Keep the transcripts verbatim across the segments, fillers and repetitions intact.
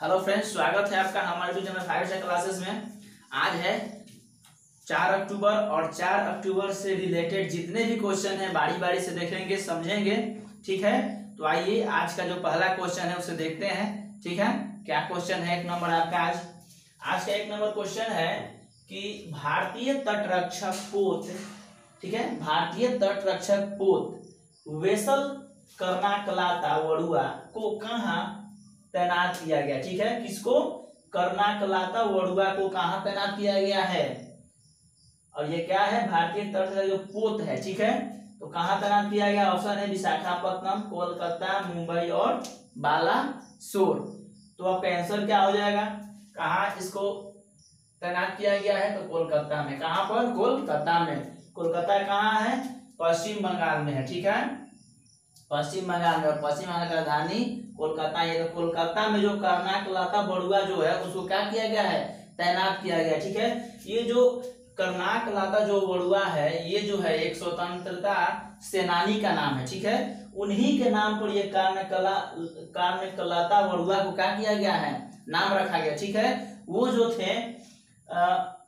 Hello friends, स्वागत है आपका हमारे YouTube channel five star classes में। आज है चार अक्टूबर और चार अक्टूबर से रिलेटेड जितने भी क्वेश्चन हैं बारी बारी से देखेंगे, समझेंगे। ठीक है, तो आइए आज का जो पहला क्वेश्चन है उसे देखते हैं। ठीक है, क्या क्वेश्चन है एक नंबर आपका आज आज का एक नंबर क्वेश्चन है कि भारतीय तटरक्षक पोत, ठीक है, भारतीय तटरक्षक पोत वेसल कर्नाकलाता वड़ुआ को कहाँ तैनात किया गया। ठीक है, किसको? कर्नाकलाता वड़ुआ को कहाँ तैनात किया गया है? और ये क्या है? भारतीय तट का जो पोत है। ठीक है, तो कहाँ तैनात किया गया? ऑप्शन है विशाखापट्टनम, कोलकाता, मुंबई और बालासोर। तो आपका आंसर क्या हो जाएगा? कहाँ इसको तैनात किया गया है? तो कोलकाता में। कहाँ पर? कोलकाता में। कोलकाता कहाँ है? पश्चिम बंगाल में है। ठीक है, पश्चिम बंगाल में। और पश्चिम बंगाल की राजधानी कोलकाता। ये तो कोलकाता में जो कर्नाकलाता वड़ुआ जो है उसको क्या किया गया है? तैनात किया गया। ठीक है, ये जो कर्नाकलाता जो वड़ुआ है ये जो है एक स्वतंत्रता सेनानी का नाम है। ठीक है, उन्हीं के नाम पर ये कर्नाकला कर्नाकलाता वड़ुआ को क्या किया गया है? नाम रखा गया। ठीक है, वो जो थे आ,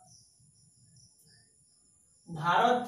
भारत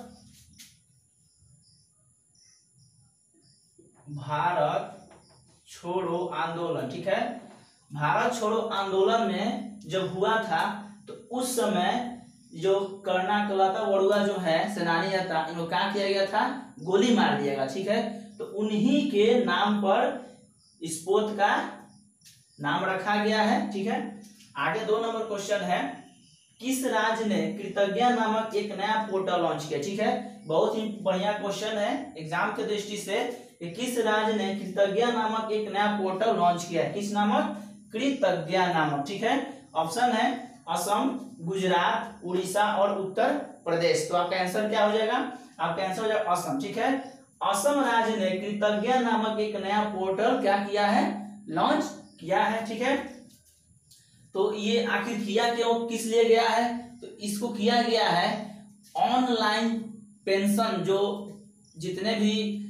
भारत छोड़ो आंदोलन। ठीक है, भारत छोड़ो आंदोलन में जब हुआ था तो उस समय जो कर्नाकलाता वड़ुआ जो है सेनानी था, इनको क्या किया गया था? गोली मार दिया गया। ठीक है, तो उन्हीं के नाम पर इस पोत का नाम रखा गया है। ठीक है, आगे दो नंबर क्वेश्चन है, किस राज्य ने कृतज्ञा नामक एक नया पोर्टल लॉन्च किया? ठीक है, बहुत ही बढ़िया क्वेश्चन है एग्जाम के दृष्टि से कि किस राज्य ने कृतज्ञा नामक एक नया पोर्टल लॉन्च किया है? किस नामक? कृतज्ञा नामक। ठीक है, ऑप्शन है असम, गुजरात, उड़ीसा और उत्तर प्रदेश। तो आपका आंसर क्या हो जाएगा? आपका आंसर हो जाएगा असम। ठीक है, असम राज्य ने कृतज्ञा नामक एक नया पोर्टल क्या किया है? लॉन्च किया है। ठीक है, तो ये आखिर किया क्यों, किस लिए गया है? तो इसको किया गया है ऑनलाइन पेंशन, जो जितने भी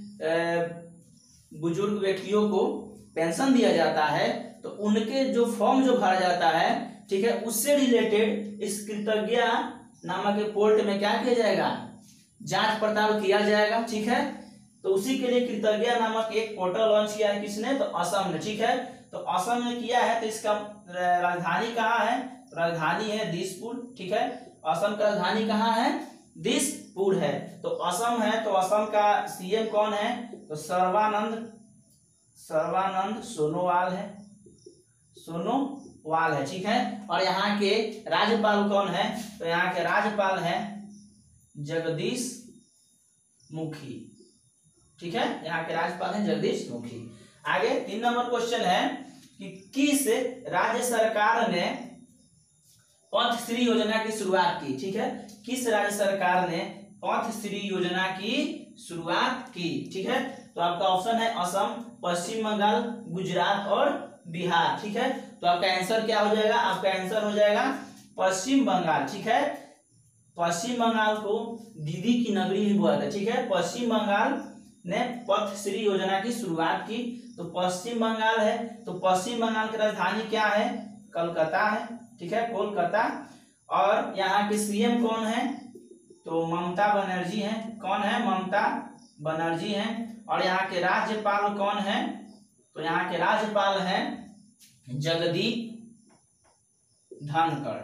बुजुर्ग व्यक्तियों को पेंशन दिया जाता है तो उनके जो फॉर्म जो भरा जाता है, ठीक है, उससे रिलेटेड इस कृतज्ञा नामक पोर्ट में क्या किया जाएगा? जांच पड़ताल किया जाएगा। ठीक है, तो उसी के लिए कृतज्ञा नामक एक पोर्टल लॉन्च किया है। किसने? तो असम ने। ठीक है, तो असम ने किया है। तो इसका राजधानी कहाँ है? राजधानी है दिसपुर। ठीक है, असम का राजधानी कहाँ है? दिसपुर है। तो असम है, तो असम का सीएम कौन है? तो सर्बानंद सर्बानंद सोनोवाल है सोनोवाल है। ठीक है, और यहाँ के राज्यपाल कौन है? तो यहाँ के राज्यपाल है जगदीश मुखी। ठीक है, यहाँ के राज्यपाल है जगदीश मुखी। आगे तीन नंबर क्वेश्चन है कि किस राज्य सरकार ने पथश्री योजना की शुरुआत की? ठीक है, किस राज्य सरकार ने पथश्री योजना की शुरुआत की? ठीक है, तो आपका ऑप्शन है असम, पश्चिम बंगाल, गुजरात और बिहार। ठीक है, तो आपका आंसर क्या हो जाएगा? आपका आंसर हो जाएगा पश्चिम बंगाल। ठीक है, पश्चिम बंगाल को दीदी की नगरी भी बोला था। ठीक है, पश्चिम बंगाल ने पथश्री योजना की शुरुआत की। तो पश्चिम बंगाल है, तो पश्चिम बंगाल की राजधानी क्या है? कलकत्ता है। ठीक है, कोलकाता। और यहाँ के सीएम कौन है? तो ममता बनर्जी है। कौन है? ममता बनर्जी है। और यहाँ के राज्यपाल कौन है? तो यहाँ के राज्यपाल हैं जगदीप धनखड़।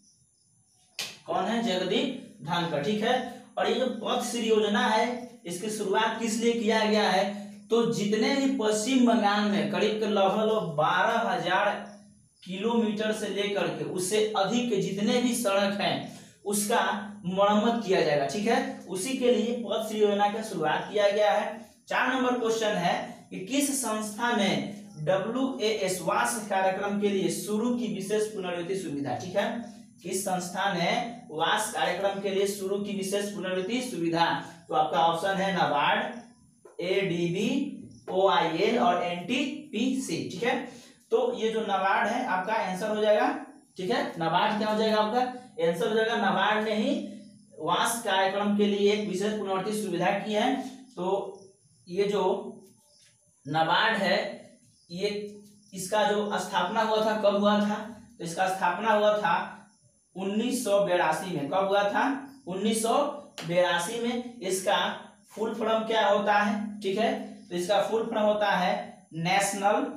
कौन है? जगदीप धनखड़। ठीक है, और ये जो पथश्री योजना है इसकी शुरुआत किस लिए किया गया है? तो जितने भी पश्चिम बंगाल में करीब लगभग बारह हजार किलोमीटर से लेकर के उससे अधिक जितने भी सड़क हैं उसका मरम्मत किया जाएगा। ठीक है, उसी के लिए पथश्री योजना की शुरुआत किया गया है। चार नंबर क्वेश्चन है कि किस संस्था ने डब्ल्यू ए एस वास कार्यक्रम के लिए शुरू की विशेष पुनर्विधि सुविधा? ठीक है, किस संस्था ने वास कार्यक्रम के लिए शुरू की विशेष पुनर्विधि सुविधा? तो आपका ऑप्शन है NABARD, A D B, O I L और एन टी पी सी। ठीक है, तो ये जो नाबार्ड है आपका आंसर हो जाएगा। ठीक है, नाबार्ड क्या हो जाएगा? आपका आंसर हो जाएगा नाबार्ड ने ही वास कार्यक्रम के लिए एक विशेष पुनर्विधि सुविधा की है। तो ये जो नाबार्ड है ये इसका जो स्थापना हुआ था कब हुआ था, तो इसका स्थापना हुआ था उन्नीस सौ बेरासी में। कब हुआ था, उन्नीस सौ बेरासी में। इसका फुल फॉर्म क्या होता है, ठीक है, तो इसका फुल फॉर्म होता है national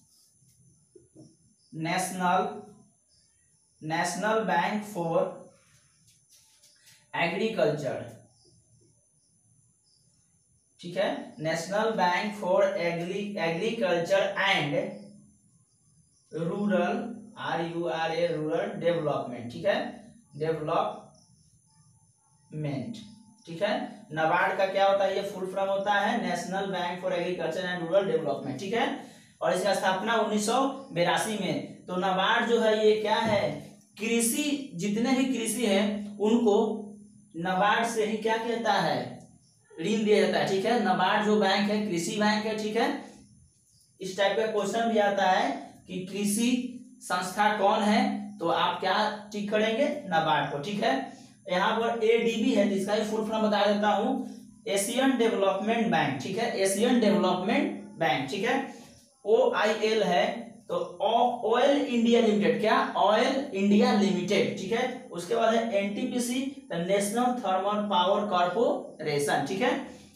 national national bank for agriculture, ठीक है, national bank for agri agriculture and rural, R U R A rural development, ठीक है, डेवलपमेंट, ठीक है। नाबार्ड का क्या होता है, ये फुल फॉर्म होता है national bank for agriculture and rural development, ठीक है। और इसका स्थापना उन्नीस सौ बेरासी में। तो नाबार्ड जो है ये क्या है, कृषि, जितने भी कृषि है उनको नाबार्ड से ही क्या कहता है, ऋण दिया जाता है, ठीक है। नाबार्ड जो बैंक है कृषि बैंक है, ठीक है। इस टाइप का क्वेश्चन भी आता है कि कृषि संस्था कौन है, तो आप क्या टिक करेंगे, नाबार्ड को, ठीक है। यहाँ पर एडीबी है जिसका फुल फॉर्म बता देता हूँ, एशियन डेवलपमेंट बैंक, ठीक है, एशियन डेवलपमेंट बैंक, ठीक है। ओ आई एल है तो ऑयल इंडिया लिमिटेड, क्या, ऑयल इंडिया लिमिटेड, ठीक है। उसके बाद है NTPC, national thermal power corporation, ठीक है।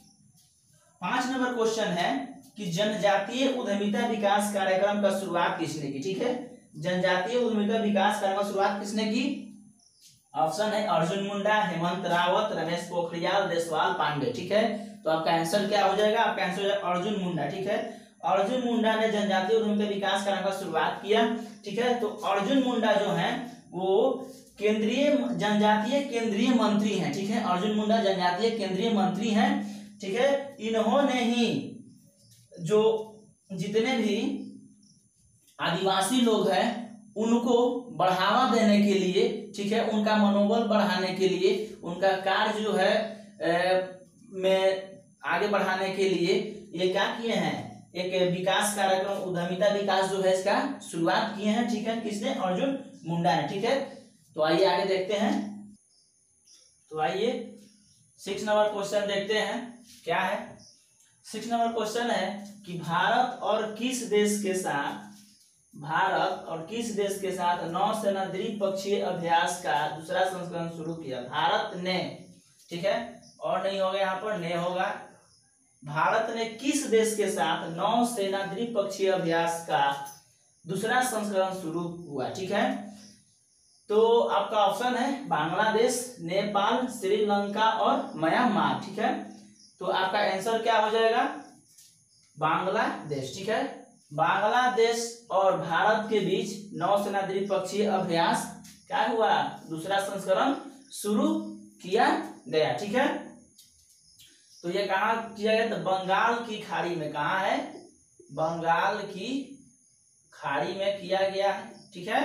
पांच नंबर क्वेश्चन है कि जनजातीय उद्यमिता विकास कार्यक्रम का शुरुआत किसने की, ठीक है। जनजातीय उद्यमिता विकास कार्यक्रम की शुरुआत किसने की, ऑप्शन है अर्जुन मुंडा, हेमंत रावत, रमेश पोखरियाल, देशवाल पांडे, ठीक है। तो आपका आंसर क्या हो जाएगा, आपका आंसर हो जाएगा अर्जुन मुंडा, ठीक है। अर्जुन मुंडा ने जनजातीय उद्यमिता विकास कार्यक्रम की शुरुआत किया, ठीक है। तो अर्जुन मुंडा जो है वो केंद्रीय जनजातीय केंद्रीय मंत्री हैं, ठीक है। अर्जुन मुंडा जनजातीय केंद्रीय मंत्री हैं, ठीक है। इन्होंने ही जो जितने भी आदिवासी लोग हैं उनको बढ़ावा देने के लिए, ठीक है, उनका मनोबल बढ़ाने के लिए, उनका कार्य जो है ए, में आगे बढ़ाने के लिए ये क्या किए हैं, एक विकास कार्यक्रम उद्यमिता विकास जो है इसका शुरुआत किए हैं, ठीक है। किसने, अर्जुन मुंडा ने, ठीक है। तो आइए आगे देखते हैं। तो आइए सिक्स नंबर क्वेश्चन देखते हैं क्या है। सिक्स नंबर क्वेश्चन है कि भारत और किस देश के साथ भारत और किस देश के साथ नौसेना द्विपक्षीय अभ्यास का दूसरा संस्करण शुरू किया। भारत ने, ठीक है, और नहीं होगा यहाँ पर, ने होगा। भारत ने किस देश के साथ नौसेना द्विपक्षीय अभ्यास का दूसरा संस्करण शुरू हुआ, ठीक है। तो आपका ऑप्शन है बांग्लादेश, नेपाल, श्रीलंका और म्यांमार, ठीक है। तो आपका आंसर क्या हो जाएगा, बांग्लादेश, ठीक है। बांग्लादेश और भारत के बीच नौसेना द्विपक्षीय अभ्यास क्या हुआ, दूसरा संस्करण शुरू किया गया, ठीक है। तो ये कहाँ किया गया, तो बंगाल की खाड़ी में, कहाँ है, बंगाल की खाड़ी में किया गया है, ठीक है।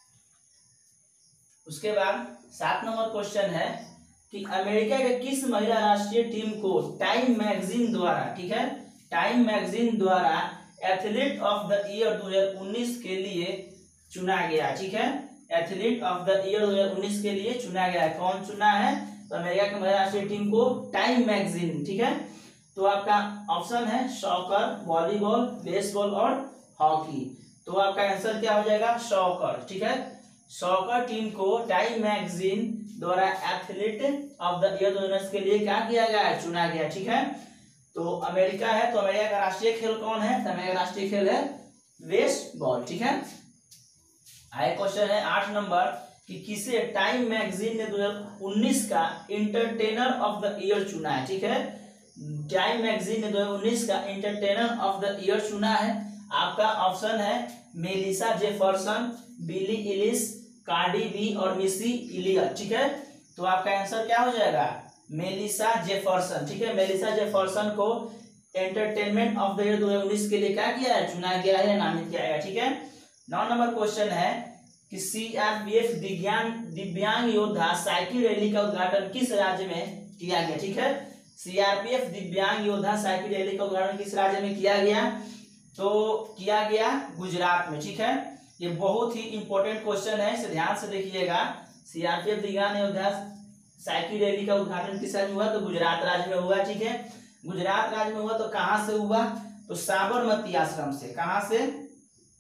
उसके बाद सात नंबर क्वेश्चन है कि अमेरिका के किस महिला राष्ट्रीय टीम को टाइम मैगजीन द्वारा, ठीक है, टाइम मैगजीन द्वारा एथलीट ऑफ द ईयर दो हज़ार उन्नीस के लिए चुना गया, ठीक है। एथलीट ऑफ द ईयर दो हज़ार उन्नीस के लिए चुना गया है, कौन चुना है, तो अमेरिका की महिला राष्ट्रीय टीम को टाइम मैगजीन, ठीक है। तो आपका ऑप्शन है सॉकर, वॉलीबॉल, बेसबॉल और हॉकी। तो आपका आंसर क्या हो जाएगा, सॉकर, ठीक है। सॉकर टीम को टाइम मैगजीन द्वारा एथलीट ऑफ द ईयर दो हज़ार उन्नीस के लिए क्या किया गया है, चुना गया, ठीक है। तो अमेरिका है, तो अमेरिका का राष्ट्रीय खेल कौन है, तो अमेरिका का राष्ट्रीय खेल है बेसबॉल, ठीक है। आगे क्वेश्चन है आठ नंबर कि किसे टाइम मैगजीन ने दो हज़ार उन्नीस का इंटरटेनर ऑफ द ईयर चुना है, ठीक है। टाइम मैगजीन ने दो हज़ार उन्नीस का इंटरटेनर ऑफ द ईयर चुना है। आपका ऑप्शन है Melissa Jefferson, Billie Eilish, Cardi B और मिसी इलियट, ठीक है। तो आपका आंसर क्या हो जाएगा, मेलिसा जेफरसन, ठीक है। मेलिसा जेफरसन को एंटरटेनमेंट ऑफ द ईयर दो हज़ार उन्नीस के लिए क्या किया है, चुना गया है, नामित किया गया, ठीक है। नौ नंबर क्वेश्चन है कि सीआरपीएफ दिव्यांग दिव्यांग योद्धा साइकिल रैली का उद्घाटन किस राज्य में किया गया, ठीक है। सीआरपीएफ दिव्यांग योद्धा साइकिल रैली का उद्घाटन किस राज्य में किया गया, तो किया गया गुजरात में, ठीक है। ये बहुत ही इंपॉर्टेंट क्वेश्चन है, इसे ध्यान से देखिएगा। सीआरपीएफ दिव्यांग योद्धा साइकिल रैली का उद्घाटन किस राज्य में हुआ, तो गुजरात राज्य में हुआ, ठीक है। गुजरात राज्य में हुआ तो कहाँ से हुआ, तो साबरमती आश्रम से, कहाँ से,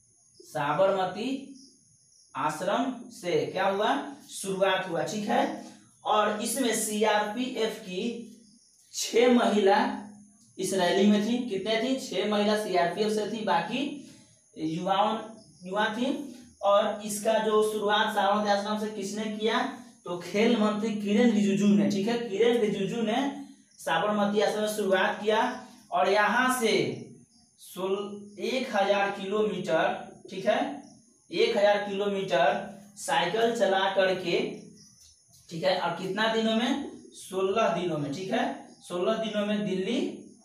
साबरमती आश्रम से क्या हुआ, शुरुआत हुआ। ठीक है, और इसमें सीआरपीएफ की छह महिला इस रैली में थी। कितने थी, छह महिला सीआरपीएफ से थी, बाकी युवाओं युवा थी। और इसका जो शुरुआत साबरमती आश्रम से किसने किया, तो खेल मंत्री किरेन रिजिजू ने। ठीक है, किरेन रिजिजू ने साबरमती आश्रम में शुरुआत किया और यहाँ से एक हजार किलोमीटर, ठीक है, एक हजार किलोमीटर साइकिल चला करके, ठीक है, और कितना दिनों में, सोलह दिनों में, ठीक है, सोलह दिनों में दिल्ली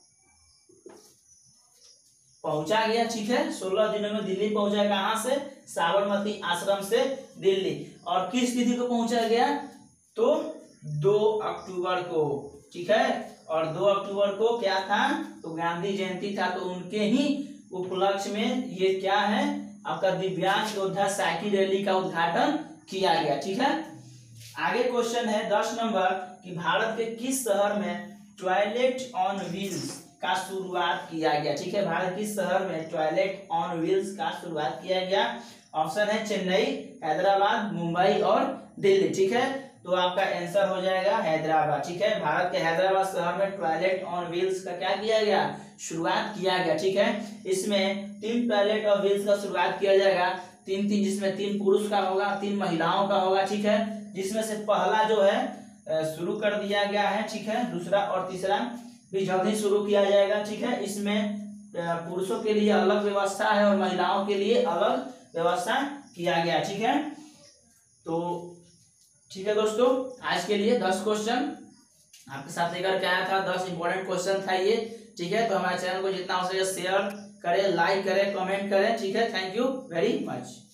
पहुंचा गया। ठीक है, सोलह दिनों में दिल्ली पहुंचा। कहां से, साबरमती आश्रम से दिल्ली। और किस तिथि को पहुंचा गया, तो दो अक्टूबर को। ठीक है, और दो अक्टूबर को क्या था, तो गांधी जयंती था, तो उनके ही उपलक्ष्य में ये क्या है, आपका दिव्यांग योद्धा साइकिल रैली का उद्घाटन किया गया। ठीक है, आगे क्वेश्चन है दस नंबर कि भारत के किस शहर में टॉयलेट ऑन व्हील्स का शुरुआत किया गया। ठीक है, भारत किस शहर में टॉयलेट ऑन व्हील्स का शुरुआत किया गया। ऑप्शन है चेन्नई, हैदराबाद, मुंबई और दिल्ली। ठीक है, तो आपका आंसर हो जाएगा हैदराबाद। ठीक है, भारत के हैदराबाद शहर में टॉयलेट ऑन व्हील्स का क्या किया गया, शुरुआत किया गया। ठीक है, इसमें तीन टॉयलेट ऑन व्हील्स का शुरुआत किया जाएगा, तीन तीन, जिसमें तीन पुरुष का होगा, तीन महिलाओं का होगा। ठीक है, जिसमें से पहला जो है शुरू कर दिया गया है। ठीक है, दूसरा और तीसरा भी जल्द ही शुरू किया जाएगा। ठीक है, इसमें पुरुषों के लिए अलग व्यवस्था है और महिलाओं के लिए अलग व्यवस्था किया गया। ठीक है, तो ठीक है दोस्तों, आज के लिए दस क्वेश्चन आपके साथ लेकर के आया था। दस इंपॉर्टेंट क्वेश्चन था ये। ठीक है, तो हमारे चैनल को जितना हो सके शेयर करें, लाइक करें, कमेंट करें। ठीक है, थैंक यू वेरी मच।